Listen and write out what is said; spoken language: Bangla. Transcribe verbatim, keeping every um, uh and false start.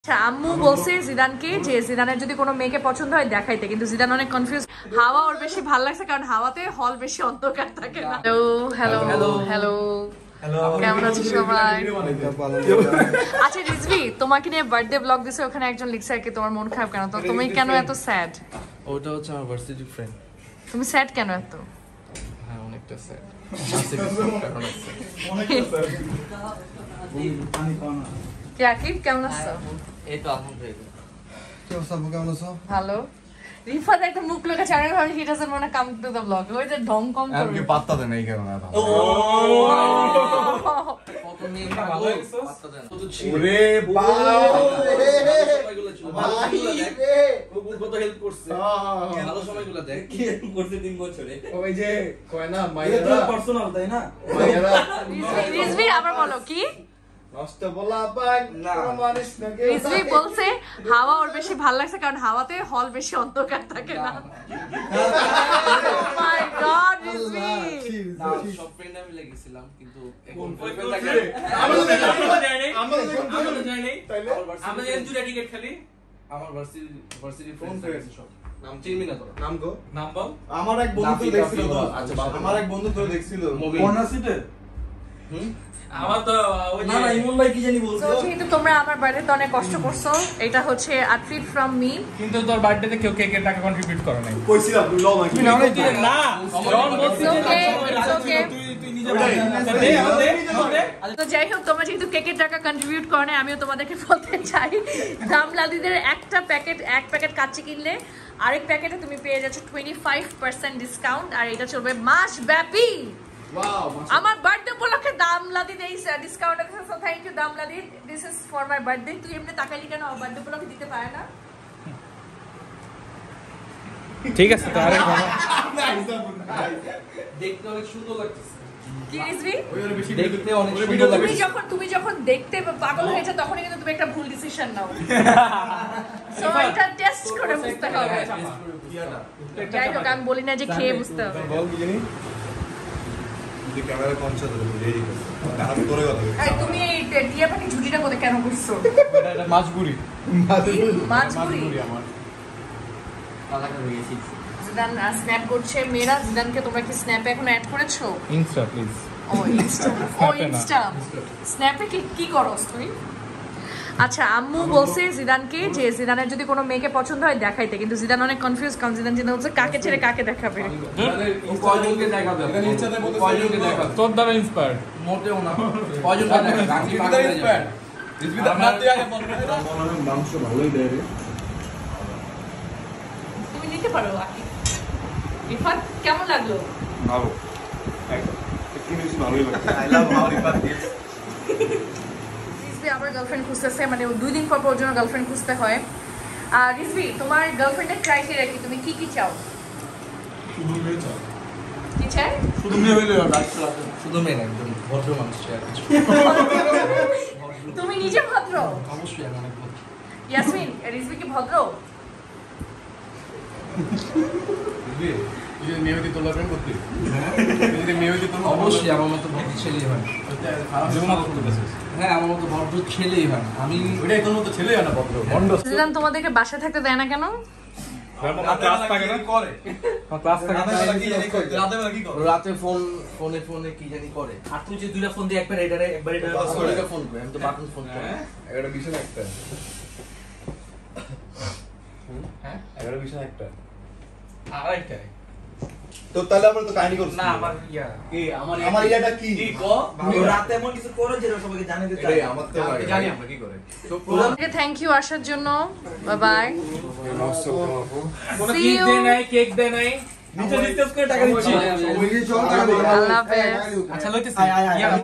আচ্ছা আম্মু বলছে জিদানকে যে জিদানের যদি কোনো মেয়েকে পছন্দ হয় দেখাইতে, কিন্তু জিদান অনেক কনফিউজ। হাওয়া ওর বেশি ভালো লাগছে কারণ হাওয়াতে হল বেশি অন্ধকার থাকে না। হ্যালো হ্যালো হ্যালো কেমন আছো সবাই? আচ্ছা রিজভি, তোমাকে নিয়ে বার্থডে ব্লগ দিছে, ওখানে একজন লিখছে আর কি তোমার মন খারাপ কেন, তো তুমি কেন এত স্যাড? ওটা হচ্ছে আমার ভার্সিটি ফ্রেন্ড। তুমি স্যাড কেন এত? হ্যাঁ অনেকটা স্যাড। কি আকিব কেমন আছো? এই তো আলহামদুলিল্লাহ। কি অবস্থা আপু, কেমন আছো? ভালো। রিফাত একটা মুখ লোকে চারে ভাবে he doesn't want to come to the blog. ওই যে ঢং কম করে। আমি পাত্তা দেন এই কারণে না। ও কত মেয়ে ভালো পাত্তা দেন। ওরে বাবা রে ভাই রে খুব কত হেল্প করছে। ভালো সময়গুলো দেখ কি করতে তিন বছরে। ওই যে কয় না মাইয়ারা পার্সোনাল তাই না? মাইয়ারা রিজভি আবার বলো কি? নষ্ট বলা পান প্রমাণিস না কে। রিজভি বলছে হাওয়া ওর বেশি ভালো লাগছে কারণ হাওয়াতে হল বেশি অন্ধকার থাকে না। মাই গড রিজভি, সব ফ্রেন্ড আমি লেগেছিলাম কিন্তু কোন এখন ফ্রেন্ড থাকে আমরা তো যাই নাই আমরা আমরা তো যাই নাই তাইলে আমরা যেন দুটা টিকেট খালি আমার ভার্সিটি ভার্সিটি কোন ফ্রেন্ড friend? সব নাম চিনবি না তো। নাম গো নাম বল আমার এক বন্ধু তো নাফি, দেখছিল তো। নাফি, আচ্ছা বাবা। আমার এক বন্ধু তো দেখছিল মুভি। কর্নার সিটে। হুম আমার তো ওই না না ইমন ভাই কি জানি বলছো। তো যেহেতু তোমরা আমার বার্থডেতে অনেক কষ্ট করছো, এটা হচ্ছে আ ট্রিট ফ্রম মি। কিন্তু তোর বার্থডেতে কেউ কেকের টাকা কন্ট্রিবিউট করে নাই কইছিলাম তুই লও নাকি? না জন বলছিস It's okay, it's okay. তুই তুই নিজে দে দে দে তো যাই হোক, তোমরা যেহেতু কেকের টাকা কন্ট্রিবিউট করো না, আমিও তোমাদেরকে বলতে চাই দামলাদিদের একটা প্যাকেট এক প্যাকেট কাচ্চি কিনলে আরেক প্যাকেটে তুমি পেয়ে যাচ্ছ টোয়েন্টি ফাইভ পার্সেন্ট ডিসকাউন্ট, আর এটা চলবে মাস ব্যাপী। ওয়াও আমার বার্থডে উপলক্ষে দামলাদি এই ডিসকাউন্ট আছে, সো থ্যাংক ইউ দামলাদি, this is for my birthday. তুই এমনি তাকাইলি কেন? বার্থডে উপলক্ষে দিতে পারে না? ঠিক আছে তো আরেক দেখতে অনেক সুন্দর লাগতেছে। কি রিজভি? ওইর বেশি দেখতে অনেক সুন্দর তুমি লাগতেছে। যখন তুমি যখন দেখতে পাগল হয়েছে তখনই কিন্তু তুমি একটা ভুল ডিসিশন নাও। সো এটা টেস্ট করে বুঝতে হবে। যাই হোক, আমি বলি না যে খেয়ে বুঝতে হবে। বল কি জানি তুই ক্যামেরা কনসা ধরে রেডি কর আমি করে কথা বলি। এই তুমি এই টিয়া পানি ঝুটিটা কোথায় কেন করছো? এটা মাছগুড়ি মাছপুরি আমার কালাকা হয়ে গেছে। জিদান স্ন্যাপ করছে। মেয়েরা জিদানকে তোমরা কি স্ন্যাপে এখন অ্যাড করেছো? ইনস্টা প্লিজ ও ইনস্টা, ও ইনস্টা স্ন্যাপে কি কি করস তুই? আচ্ছা আম্মু বলছে জিদানকে যে জিদানের যদি কোনো মেয়েকে পছন্দ হয় দেখাইতে, কিন্তু জিদান অনেক কনফিউজ কারণ জিদান চিন্তা করছে কাকে ছেড়ে কাকে দেখাবে। ও কয়জনকে দেখাবে? এটা ইনস্টাতে বলতেছে কয়জনকে দেখাবে? তোর দ্বারা ইন্সপায়ার্ড মোটেও না। কয়জনকে দেখাবে? বাকি রিজভিদা বাকি ইন্সপায়ার রিজভিদা না তুই আগে বল মাংস ভালোই দেয় রে। তুমি নিতে পারো আকি। রিফাত কেমন লাগলো? ভালো একটু বেশি ভালোই লাগে। I love how Rifat gets. Rizvi আবার গার্লফ্রেন্ড খুঁজতেছে, মানে ও দুই দিন পর পর ওর জন্য গার্লফ্রেন্ড খুঁজতে হয়। আর রিজভি, তোমার গার্লফ্রেন্ডের ক্রাইটেরিয়া কি? তুমি কি কি চাও? শুধু মেয়ে চাও কি চাই? শুধু মেয়ে হইলে ডাকছ শুধু মেয়ে না, একদম ভদ্র মানুষ চাই আর কিছু। তুমি নিজে ভদ্র? অবশ্যই আমি অনেক ভদ্র। ইয়াসমিন, রিজভি কি ভদ্র? এই যে মেয়ে হইতে তোলা ফ্রেন্ড করতে এই যে মেয়ে হইতে তোলা অবশ্যই আমার মতো ভদ্র ছেলেই হয়। হ্যাঁ আমার মতো ভদ্র ছেলেই হয়। আমি ওইটাই তোর মতো ছেলে না ভদ্র মন্ড জিদান তোমাদেরকে বাসায় থাকতে দেয় না কেন? ক্লাস থাকে না করে ক্লাস থাকে রাতে বেলা কি জানি করে রাতে বেলা কি করে রাতে ফোন ফোনে ফোনে কি জানি করে। আর তুই যে দুইটা ফোন দিয়ে একবার এটারে একবার এটা পাসওয়ার্ডে ফোন করে, আমি তো বাটন ফোন করি। হ্যাঁ এগারো বিশ একটা হ্যাঁ এগারো বিশ একটা আরেকটাই তো তাহলে আমরা তো কাহিনী করছি না আমার ইয়া কি আমার আমার ইয়াটা কি কি ক তুমি রাতে এমন কিছু করো যেটা সবাইকে জানিয়ে দিতে এটাই আমার তো আমি জানি আমরা কি করে তোমাকে থ্যাংক ইউ আসার জন্য। Bye bye. কোনো See কেক you. দে নাই কেক দে নাই নিচে ডিসকাস করে টাকা দিচ্ছি আল্লাহ হাফেজ। আচ্ছা লইতেছি